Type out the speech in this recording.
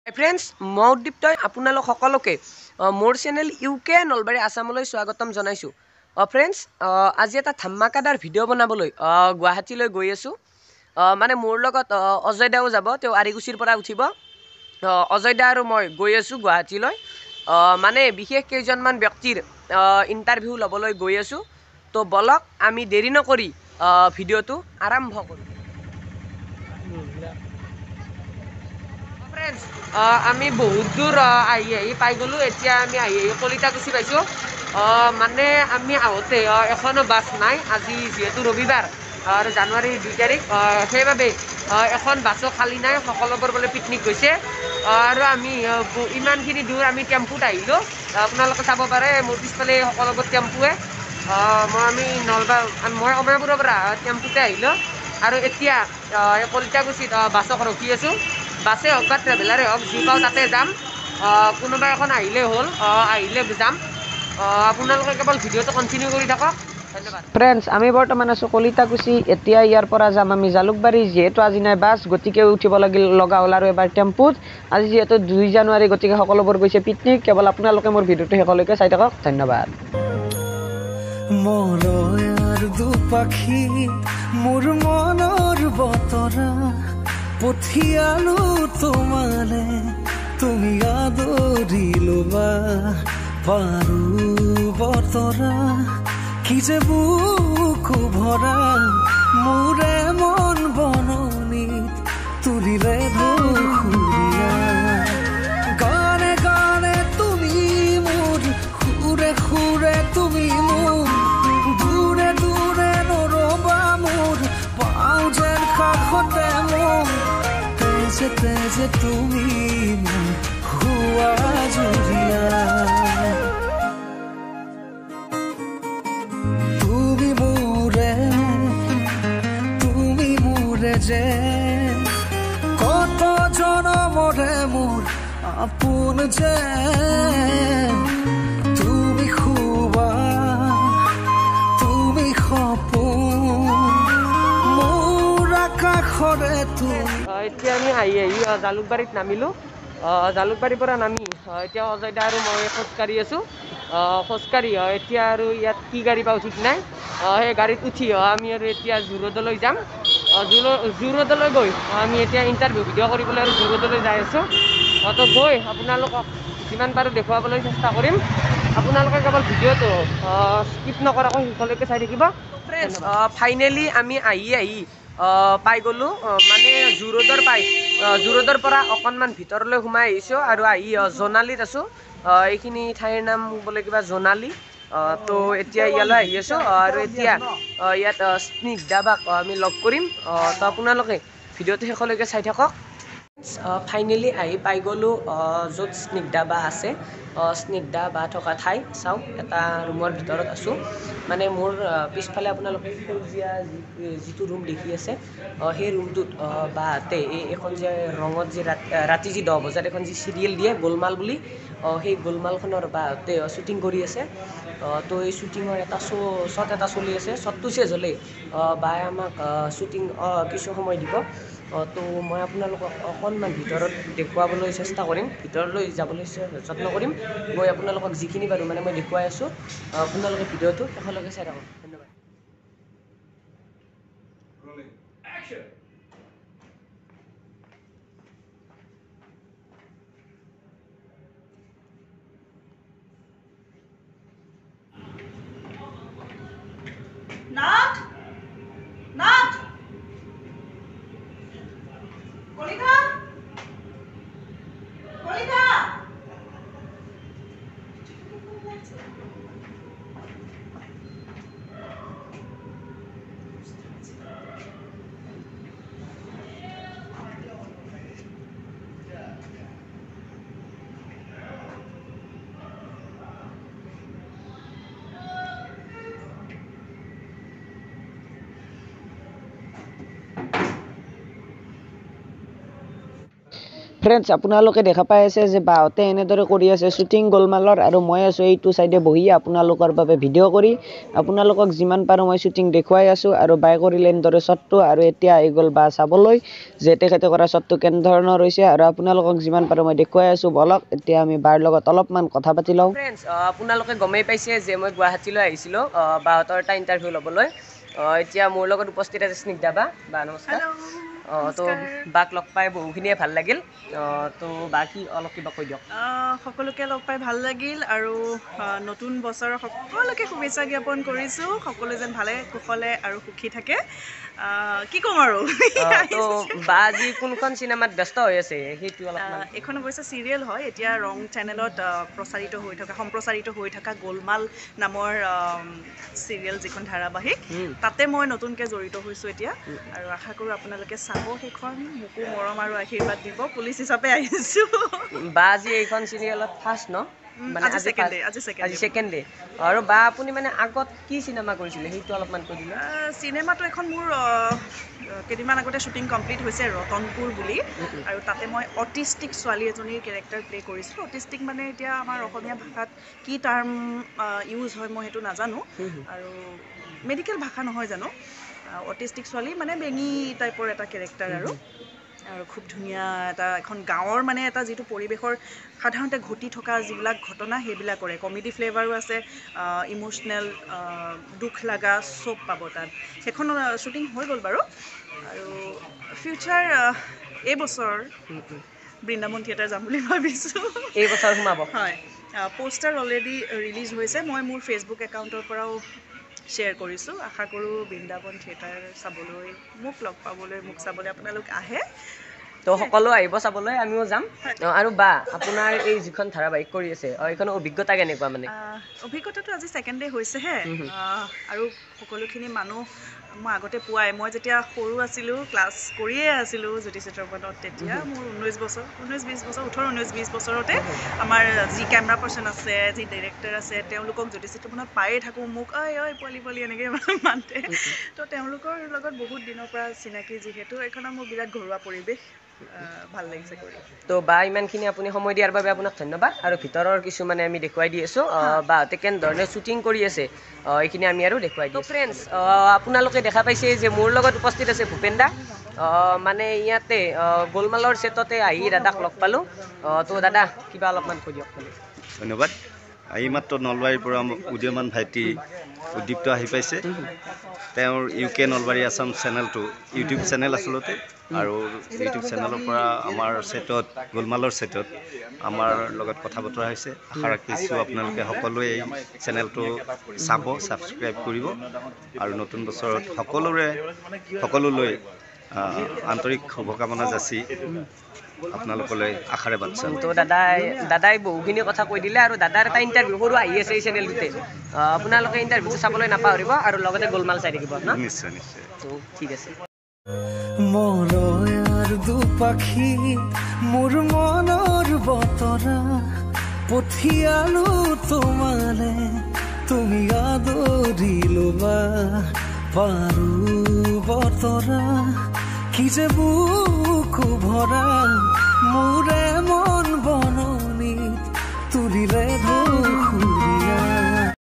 Friends मैं उद्दीप्तই আপোনালোক সকলোকে मोर चेनेल यूके नलबारी आसामলৈ स्वागतम जनाइছো। फ्रेंड्स आज এটা ধামাকাদাৰ ভিডিও বনাবলৈ গুৱাহাটীলৈ গৈ আছো। মানে মোৰ লগত অজয় দাও যাব, তেওঁ আৰিগুচিৰ পৰা উঠিব। অজয় দা আৰু মই গৈ আছো গুৱাহাটীলৈ। মানে বিশেষ কেইজনমান ব্যক্তিৰ ইন্টাৰভিউ লবলৈ গৈ আছো। তো বলক আমি দেৰি নকৰি ভিডিওটো আৰম্ভ কৰো। फ्रेंड्स आमी बहुत दूर पाई गलो। एतिया आमी कलिताकुची पाइছো। माने आमी आहोते एखनो बास नाइ। আজি जेहेतु रविवार और জানুৱাৰী 2 तारिख সেইভাবে এখন বাসও খালি নাই। সকলোবোৰ বলে পিকনিক গৈছে আৰু আমি ইমানখিনি দূৰ আমি টেম্পুত আহিলো। আপোনালোকে চাব পাৰে মোৰ পিছফালে সকলোবোৰ টেম্পুৱে। আমি মই অময়াপুৰৰ পৰা টেম্পুতে আহিলো আৰু এতিয়া কলিতাকুছিত বাসক ৰখি আছো। বাসে হোক বা ট্ৰেভেলাৰে হোক, যি পাওঁ তাতে যাম। কোনোবা এখন আহিলে হ'ল, আহিলে যাম। আপোনালোকে কেৱল ভিডিঅ'টো কণ্টিনিউ কৰি থাকক। ধন্যবাদ। ফ্ৰেণ্ডছ আমি বৰ্তমান আছোঁ কলিতাকুছি। এতিয়া ইয়াৰ পৰা যাম আমি জালুকবাৰী। যিহেতু আজি নাই বাছ, গতিকে উঠিব লগা হ'ল আৰু এবাৰ টেম্পুত। আজি যিহেতু 2 জানুৱাৰী, গতিকে সকলোবোৰ গৈছে পিকনিক। কেৱল আপোনালোকে মোৰ ভিডিঅ'টো শেষলৈকে চাই থাকক। ধন্যবাদ। মৰয়াৰ দুপাখি মোৰ মনৰ বতৰা পঠিয়ালো তোমালে, তুমি আদৰি লবা পাৰো বতৰা। কি যে বুকু ভৰা মোৰে মন বননিত তুলিলে ধুৰীয়া। গানে গানে তুমি মোৰ, সুৰে সুৰে তুমি মোৰ, দূৰে দূৰে নৰবা মোৰ, পাওঁ যেন কাষতে মোৰ। তেজে তেজে তুমি মোৰ হুৱা জুৰিয়া। তুমি মোৰে যে কত জনমৰে মোৰ আপোন যে। তুমি খুবা তুমি সপোন মোৰ আকাশৰে তুমি। এতিয়া আমি জালুকবাৰীত নামিলো। জালুকবাৰীৰ পৰা নামি এতিয়া অজয় দা আৰু মই খোজকাঢ়ি আছো। খোজকাঢ়ি এতিয়া আৰু ইয়াত কি গাড়ী পাওঁ ঠিক নাই। সেই গাড়ীত উঠি আমি আৰু এতিয়া জু-ৰোডলৈ যাম। জু-ৰোডলৈ গৈ আমি এতিয়া ইণ্টাৰভিউ ভিডিঅ' কৰিবলৈ আৰু জু-ৰোডলৈ যাই আছোঁ। তো গৈ আপোনালোকক যিমান পাৰোঁ দেখুৱাবলৈ চেষ্টা কৰিম। আপোনালোকে কেৱল ভিডিঅ'টো স্কিপ নকৰাকৈ শেষলৈকে চাই থাকিব। ফ্ৰেণ্ডছ ফাইনেলি আমি আহি পাই গ'লোঁ। মানে জু-ৰোডৰ পৰা অকণমান ভিতৰলৈ সোমাই আহিছোঁ আৰু আহি জোনালীত আছোঁ। এইখিনি ঠাইৰ নাম বোলে কিবা জোনালী। তো এতিয়া ইয়ালৈ আহি আছোঁ আৰু এতিয়া ইয়াত স্নিগ্ধা বাক আমি লগ কৰিম। তো আপোনালোকে ভিডিঅ'টো শেষলৈকে চাই থাকক। ফাইনেলি আহি পাই গ'লোঁ য'ত স্নিগ্ধা বা আছে। স্নিগ্ধা বা থকা ঠাই চাওক, এটা ৰুমৰ ভিতৰত আছোঁ। মানে মোৰ পিছফালে আপোনালোকে সেউজীয়া যিটো ৰুম দেখি আছে, সেই ৰুমটোত বাহঁতে এখন যে ৰঙত যে ৰাতি যি 10 বজাত এখন যি চিৰিয়েল দিয়ে গোলমাল বুলি, সেই গোলমালখনৰ বাহঁতে শ্বুটিং কৰি আছে। তো এই শ্বুটিঙৰ এটা শ্বট এটা চলি আছে। শ্বটটো চেজ হ'লে বায়ে আমাক শ্বুটিং কিছু সময় দিব। তো মই আপোনালোকক অকণমান ভিতৰত দেখুৱাবলৈ চেষ্টা কৰিম, ভিতৰলৈ যাবলৈ যত্ন কৰিম। মই আপোনালোকক যিখিনি পাৰোঁ মানে মই দেখুৱাই আছোঁ। আপোনালোকে ভিডিঅ'টো শেষলৈকে চাই থাকক। ধন্যবাদ। Not. Kolika. ফ্ৰেণ্ডছ আপোনালোকে দেখা পাই আছে যে বাহঁতে এনেদৰে কৰি আছে শ্বুটিং গোলমালৰ আৰু মই আছোঁ এইটো চাইডে বহি আপোনালোকৰ বাবে ভিডিঅ' কৰি আপোনালোকক যিমান পাৰোঁ মই শ্বুটিং দেখুৱাই আছোঁ আৰু বাই কৰিলে এনেদৰে শ্বটটো আৰু এতিয়া আহি গ'ল বা চাবলৈ যে তেখেতে কৰা শ্বটটো কেনেধৰণৰ হৈছে আৰু আপোনালোকক যিমান পাৰোঁ মই দেখুৱাই আছোঁ বলক এতিয়া আমি বাৰ লগত অলপমান কথা পাতি লওঁ ফ্ৰেণ্ডছ আপোনালোকে গমেই পাইছে যে মই গুৱাহাটীলৈ আহিছিলোঁ বাহঁতৰ এটা ইণ্টাৰভিউ ল'বলৈ এতিয়া মোৰ লগত উপস্থিত আছে স্নিগ্ধা বা নমস্কাৰ তো বাক লগ পাই বহুখিনিয়ে ভাল লাগিল তো বাকী অলপ কিবা কৈ দিয়ক সকলোকে লগ পাই ভাল লাগিল আৰু নতুন বছৰৰ সকলোকে শুভেচ্ছা জ্ঞাপন কৰিছোঁ সকলো যেন ভালে কুশলে আৰু সুখী থাকে কি ক'ম আৰু তো বা আজি কোনখন চিনেমাত ব্যস্ত হৈ আছে সেইটো অলপমান এখন অৱশ্যে চিৰিয়েল হয় এতিয়া ৰং চেনেলত সম্প্ৰচাৰিত হৈ থকা গোলমাল নামৰ চিৰিয়েল যিখন ধাৰাবাহিক তাতে মই নতুনকৈ জড়িত হৈছোঁ এতিয়া আৰু আশা কৰোঁ আপোনালোকে চাব সেইখন মোকো মৰম আৰু আশীৰ্বাদ দিব পুলিচ হিচাপে আহিছোঁ বা আজি এইখন চিৰিয়েলত ফাৰ্ষ্ট ন মানে আজি ছেকেণ্ড ডে আৰু বা আপুনি মানে আগত কি চিনেমা কৰিছিলে সেইটো অলপমান কৈ দিলে চিনেমাটো এখন মোৰ কেইদিনমান আগতে শ্বুটিং কমপ্লিট হৈছে ৰতনপুৰ বুলি আৰু তাতে মই অটিষ্টিক ছোৱালী এজনীৰ কেৰেক্টাৰ প্লে কৰিছিলোঁ অটিষ্টিক মানে এতিয়া আমাৰ অসমীয়া ভাষাত কি টাৰ্ম ইউজ হয় মই সেইটো নাজানো আৰু মেডিকেল ভাষা নহয় জানো অটিষ্টিক ছোৱালী মানে বেঙী টাইপৰ এটা কেৰেক্টাৰ আৰু খুব ধুনীয়া এখন গাঁৱৰ মানে এটা যিটো পৰিৱেশৰ সাধাৰণতে ঘটি থকা যিবিলাক ঘটনা সেইবিলাকৰে কমেডি ফ্লেভাৰো আছে ইম'চনেল দুখ লগা চব পাব তাত সেইখন শ্বুটিং হৈ গ'ল বাৰু আৰু ফিউচাৰ এইবছৰ বৃন্দাবন থিয়েটাৰ যাম বুলি ভাবিছোঁ এইবছৰ সোমাব হয় পোষ্টাৰ অলৰেডি ৰিলিজ হৈছে মই মোৰ ফেচবুক একাউণ্টৰ পৰাও শ্বেয়াৰ কৰিছোঁ আশা কৰোঁ বৃন্দাবন থিয়েটাৰ চাবলৈ মোক লগ পাবলৈ মোক চাবলৈ আপোনালোক আহে তো সকলো আহিব চাবলৈ আমিও যাম আৰু বা আপোনাৰ এই যিখন ধাৰাবাহিক কৰি আছে এইখনৰ অভিজ্ঞতা কেনেকুৱা মানে অভিজ্ঞতাটো আজি ছেকেণ্ড ডে হৈছেহে আৰু সকলোখিনি মানুহ মই আগতে পোৱাই মই যেতিয়া সৰু আছিলোঁ ক্লাছ কৰিয়ে আছিলোঁ জ্যোতি চিত্ৰপটত তেতিয়া মোৰ 19 বছৰ 19-20 বছৰতে আমাৰ যি কেমেৰা পাৰ্চন আছে যি ডাইৰেক্টৰ আছে তেওঁলোকক জ্যোতি চিত্ৰপটত পায়ে থাকোঁ মোক ঐ পোৱালি এনেকৈ মাতে তো তেওঁলোকৰ লগত বহুত দিনৰ পৰা চিনাকি যিহেতু এইখনত মোৰ বিৰাট ঘৰুৱা পৰিৱেশ ভাল লাগিছে কৰি তো বা ইমানখিনি আপুনি সময় দিয়াৰ বাবে আপোনাক ধন্যবাদ আৰু ভিতৰৰ কিছুমানে আমি দেখুৱাই দি আছোঁ বাহঁতে কেনেধৰণে শ্বুটিং কৰি আছে এইখিনি আমি আৰু দেখুৱাই দিওঁ ফ্ৰেণ্ডছ আপোনালোকে দেখা পাইছে যে মোৰ লগত উপস্থিত আছে ভূপেন দা মানে ইয়াতে গোলমালৰ ছেটতে আহি দাদাক লগ পালোঁ তো দাদা কিবা অলপমান কৈ দিয়ক ধন্যবাদ এইমাত্ৰ নলবাৰীৰ পৰা উদীয়মান ভাইটি উদ্দীপ্ত আহি পাইছে তেওঁৰ UK নলবাৰী আছাম চেনেলটো ইউটিউব চেনেল আচলতে আৰু ইউটিউব চেনেলৰ পৰা আমাৰ ছেটত গোলমালৰ ছেটত আমাৰ লগত কথা বতৰা হৈছে আশা ৰাখিছোঁ আপোনালোকে সকলোৱে এই চেনেলটো চাব ছাবস্ক্ৰাইব কৰিব আৰু নতুন বছৰত সকলোলৈ আন্তৰিক শুভকামনা যাচি আপোনালোকলৈ আশাৰে বাট চাম তো দাদাই বহুখিনি কথা কৈ দিলে আৰু দাদাৰ এটা ইণ্টাৰভিউ সৰু আহি আছে এই চেনেলটোতে আপোনালোকে ইণ্টাৰভিউটো চাবলৈ নাপাহৰিব আৰু লগতে গোলমাল চাই থাকিব ন নিশ্চয় তো ঠিক আছে মৰয়াৰ দুপাখি মোৰ মনৰ বতৰা পঠিয়ালো তোমালে তুমি আদৰি ল'বা পাৰো বতৰা কি যে বুকু ভৰা মোৰে মন বননিত তুলিলে ধুৰীয়া